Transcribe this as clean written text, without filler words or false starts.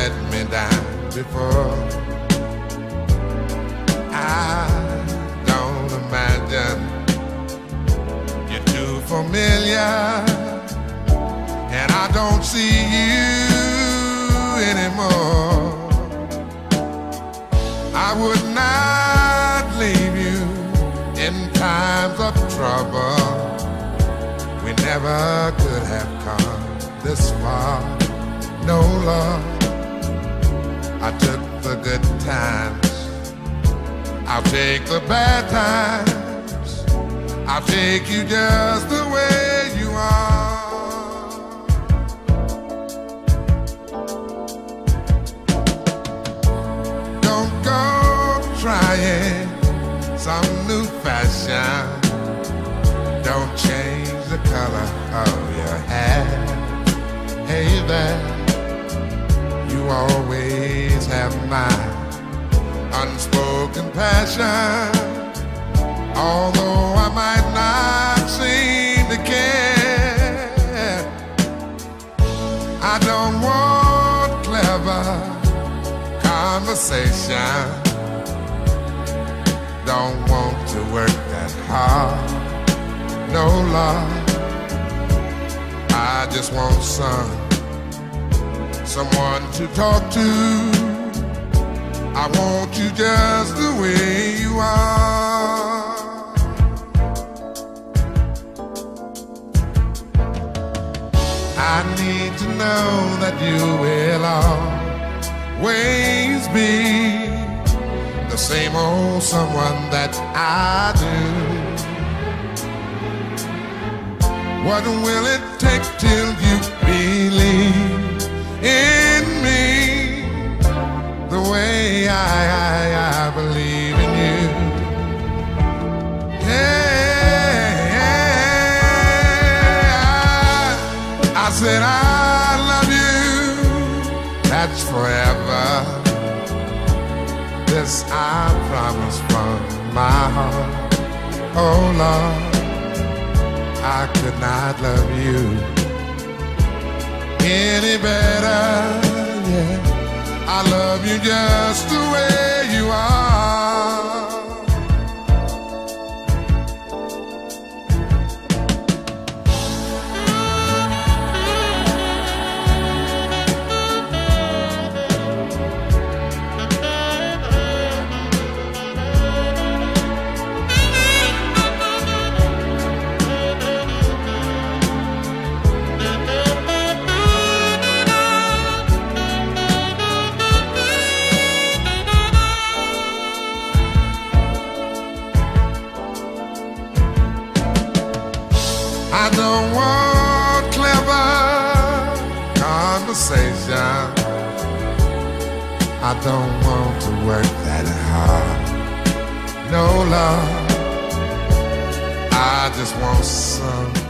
let me down before. I don't imagine you're too familiar, and I don't see you anymore. I would not leave you in times of trouble. We never could have come this far. No, Lord, I took the good times, I'll take the bad times, I'll take you just the way you are. Don't go trying some new fashion. Don't change the color of your hair. Hey there, you always have my unspoken passion. Although I might not seem to care, I don't want clever conversation. Don't want to work that hard. No, Lord, I just want someone to talk to. I want you just the way you are. I need to know that you will always be the same old someone that I do. What will it take till you believe in me the way I believe in you? Yeah, I said I love you, that's forever. This I promise from my heart. Oh Lord, I could not love you any better, yeah. I love you just the way you are. I don't want clever conversation. I don't want to work that hard. No, Lord, I just want some